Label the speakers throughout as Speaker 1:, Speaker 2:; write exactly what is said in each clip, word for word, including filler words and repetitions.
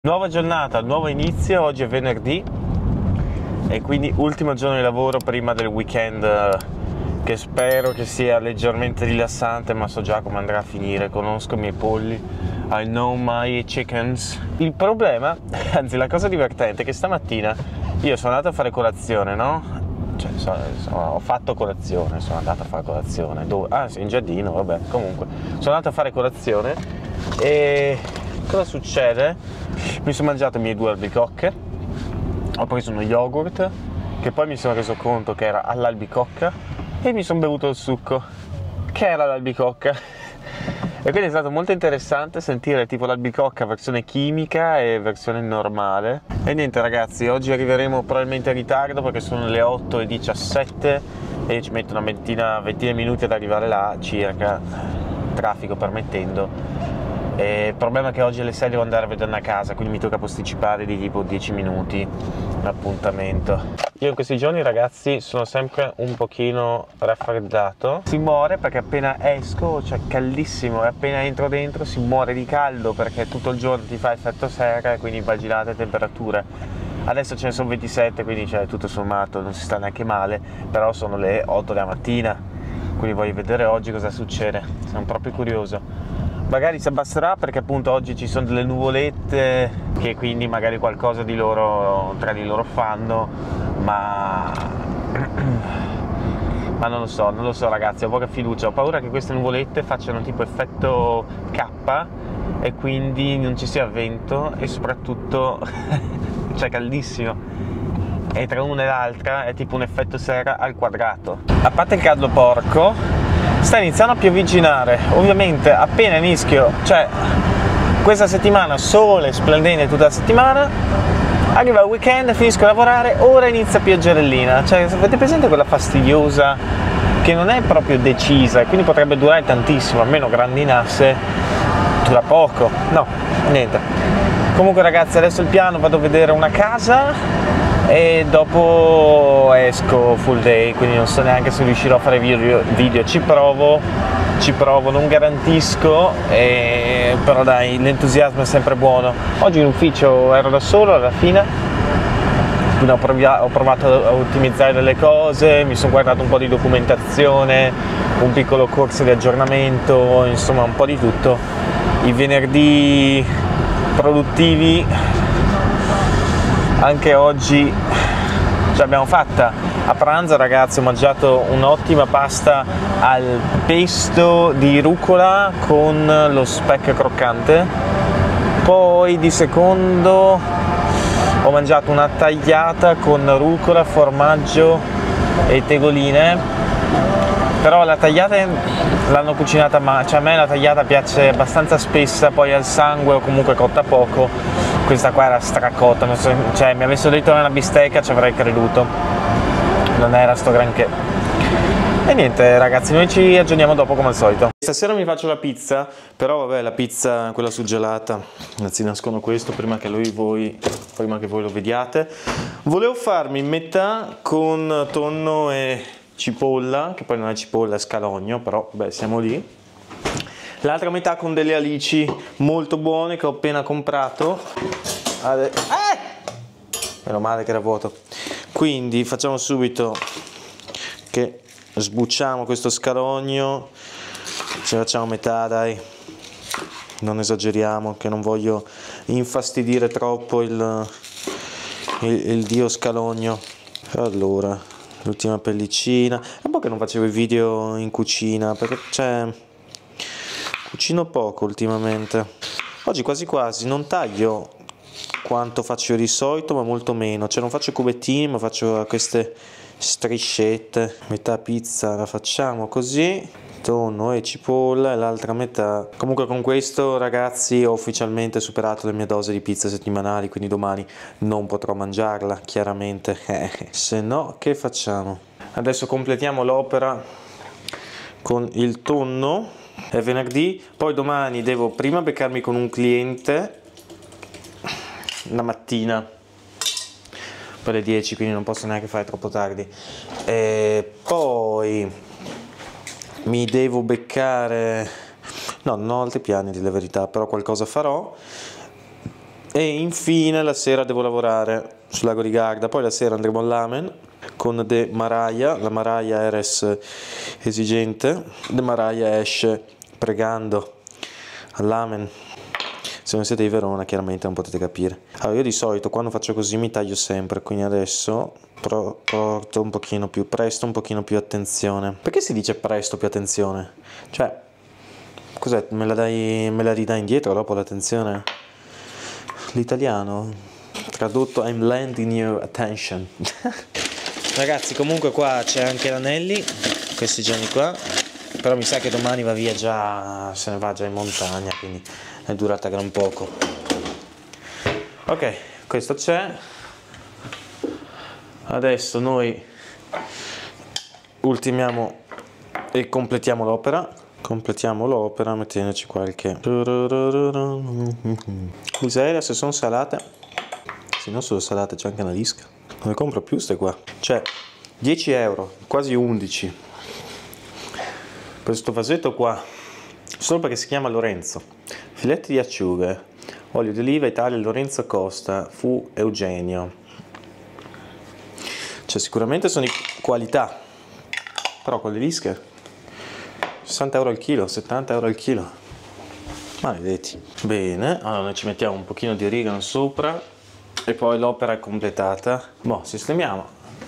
Speaker 1: Nuova giornata, nuovo inizio, oggi è venerdì e quindi ultimo giorno di lavoro prima del weekend che spero che sia leggermente rilassante, ma so già come andrà a finire, conosco i miei polli, I know my chickens. Il problema, anzi la cosa divertente è che stamattina io sono andato a fare colazione, no? Cioè, so, so, ho fatto colazione, sono andato a fare colazione, dove? Ah sì, in giardino, vabbè, comunque sono andato a fare colazione e cosa succede? Mi sono mangiato i miei due albicocche, ho preso uno yogurt che poi mi sono reso conto che era all'albicocca e mi sono bevuto il succo che era l'albicocca e quindi è stato molto interessante sentire tipo l'albicocca versione chimica e versione normale. E niente ragazzi, oggi arriveremo probabilmente in ritardo perché sono le otto e diciassette e ci metto una ventina, ventina minuti ad arrivare là circa, traffico permettendo. E il problema è che oggi alle sei devo andare a vedere una casa, quindi mi tocca posticipare di tipo dieci minuti l'appuntamento. Io in questi giorni ragazzi sono sempre un pochino raffreddato, si muore perché appena esco, cioè caldissimo, e appena entro dentro si muore di caldo perché tutto il giorno ti fa effetto serra e quindi immaginate le temperature. Adesso ce ne sono ventisette, quindi cioè, tutto sommato non si sta neanche male, però sono le otto della mattina, quindi voglio vedere oggi cosa succede, sono proprio curioso. Magari si abbasserà perché appunto oggi ci sono delle nuvolette che quindi magari qualcosa di loro tra di loro fanno, ma ma non lo so, non lo so ragazzi, ho poca fiducia, ho paura che queste nuvolette facciano tipo effetto K e quindi non ci sia vento e soprattutto c'è caldissimo. E tra una e l'altra è tipo un effetto serra al quadrato. A parte il caldo porco, sta iniziando a piovigginare. Ovviamente appena inizio, cioè questa settimana sole splendente tutta la settimana, arriva il weekend, finisco a lavorare, ora inizia pioggerellina. Cioè avete presente quella fastidiosa che non è proprio decisa e quindi potrebbe durare tantissimo, almeno grandinasse, dura poco. No, niente. Comunque ragazzi, adesso il piano, vado a vedere una casa e dopo esco full day, quindi non so neanche se riuscirò a fare video, video. ci provo, ci provo, non garantisco, eh, però dai, l'entusiasmo è sempre buono. Oggi in ufficio ero da solo alla fine, quindi ho, provato, ho provato a ottimizzare delle cose, mi sono guardato un po' di documentazione, un piccolo corso di aggiornamento, insomma un po' di tutto. I venerdì produttivi anche oggi ce l'abbiamo fatta. A pranzo ragazzi ho mangiato un'ottima pasta al pesto di rucola con lo speck croccante, poi di secondo ho mangiato una tagliata con rucola, formaggio e tegoline, però la tagliata l'hanno cucinata, ma cioè a me la tagliata piace abbastanza spessa, poi al sangue o comunque cotta poco. Questa qua era stracotta, non so, cioè mi avessero detto una bistecca ci avrei creduto, non era sto granché. E niente ragazzi, noi ci aggiorniamo dopo come al solito. Stasera mi faccio la pizza, però vabbè, la pizza quella suggelata, anzi nascono questo prima che lui, voi, prima che voi lo vediate. Volevo farmi metà con tonno e cipolla, che poi non è cipolla, è scalogno, però beh siamo lì. L'altra metà con delle alici molto buone che ho appena comprato. Eh! Meno male che era vuoto. Quindi facciamo subito che sbucciamo questo scalogno, ce la facciamo metà dai, non esageriamo che non voglio infastidire troppo il, il, il dio scalogno. Allora, l'ultima pellicina. È un po' che non facevo i video in cucina perché c'è... cucino poco ultimamente. Oggi quasi quasi non taglio quanto faccio di solito, ma molto meno. Cioè non faccio cubettini, ma faccio queste striscette. Metà pizza la facciamo così, tonno e cipolla, e l'altra metà. Comunque con questo ragazzi ho ufficialmente superato le mie dose di pizza settimanali, quindi domani non potrò mangiarla, chiaramente. Se no, che facciamo? Adesso completiamo l'opera con il tonno. È venerdì, poi domani devo prima beccarmi con un cliente la mattina per le dieci, quindi non posso neanche fare troppo tardi, e poi mi devo beccare, no, non ho altri piani di la verità, però qualcosa farò, E infine la sera devo lavorare sul lago di Garda, poi la sera andremo all'Amen con De Maraia, la Maraia Eres esigente, De Maraia esce pregando all'Amen. Se non siete di Verona chiaramente non potete capire. Allora io di solito quando faccio così mi taglio sempre, quindi adesso porto un pochino più, presto un pochino più attenzione. Perché si dice presto più attenzione? Cioè, cos'è? Me la dai, me la ridai indietro dopo l'attenzione? L'italiano tradotto I'm lending you attention. Ragazzi, comunque qua c'è anche l'Anelli questi giorni qua, però mi sa che domani va via già, se ne va già in montagna, quindi è durata gran poco. Ok, questo c'è. Adesso noi ultimiamo e completiamo l'opera. Completiamo l'opera mettendoci qualche... Miseria, se sono salate. Se non sono salate c'è anche una disca. Non ne compro più ste qua. Cioè, dieci euro, quasi undici. Questo vasetto qua, solo perché si chiama Lorenzo. Filetti di acciughe, olio di oliva Italia Lorenzo Costa, fu Eugenio. Cioè sicuramente sono di qualità, però con le dische sessanta euro al chilo, settanta euro al chilo, maledetti. Bene, allora noi ci mettiamo un pochino di origano sopra e poi l'opera è completata. Boh, sistemiamo.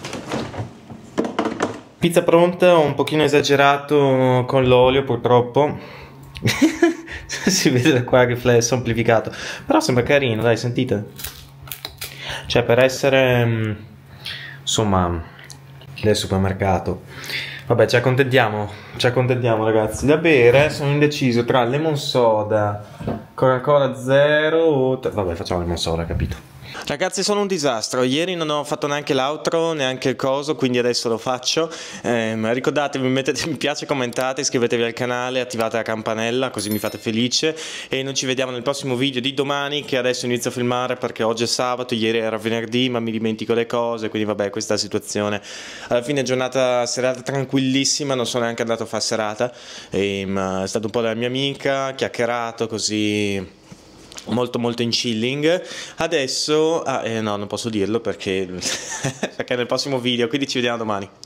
Speaker 1: Pizza pronta, ho un pochino esagerato con l'olio purtroppo. Si vede da qua che flash amplificato, però sembra carino, dai, sentite. Cioè per essere insomma del supermercato. Vabbè, ci accontentiamo, ci accontentiamo ragazzi. Da bere sono indeciso tra lemon soda, Coca-Cola zero o... Vabbè, facciamo lemon soda, capito? Ragazzi, sono un disastro. Ieri non ho fatto neanche l'outro, neanche il coso, quindi adesso lo faccio. Eh, ricordatevi, mettete mi piace, commentate, iscrivetevi al canale, attivate la campanella così mi fate felice. E noi ci vediamo nel prossimo video di domani, che adesso inizio a filmare perché oggi è sabato, ieri era venerdì, ma mi dimentico le cose, quindi vabbè, questa è la situazione. Alla fine giornata serata tranquillissima, non sono neanche andato a fare serata. E, ma è stato un po' della mia amica, chiacchierato così... molto molto in chilling. Adesso ah, eh, no, non posso dirlo perché perché nel prossimo video, quindi ci vediamo domani.